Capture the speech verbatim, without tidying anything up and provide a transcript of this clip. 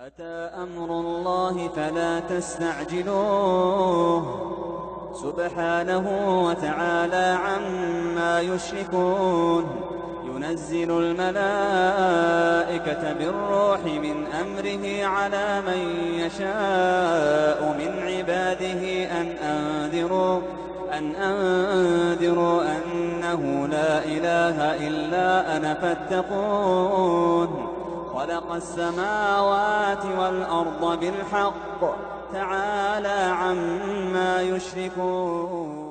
أتى أمر الله فلا تستعجلوه سبحانه وتعالى عما يشركون. ينزل الملائكة بالروح من أمره على من يشاء من عباده أن أنذروا أن أنذروا أنه لا إله إلا أنا فاتقون. خلق السماوات والأرض بالحق تعالى عما يشركون.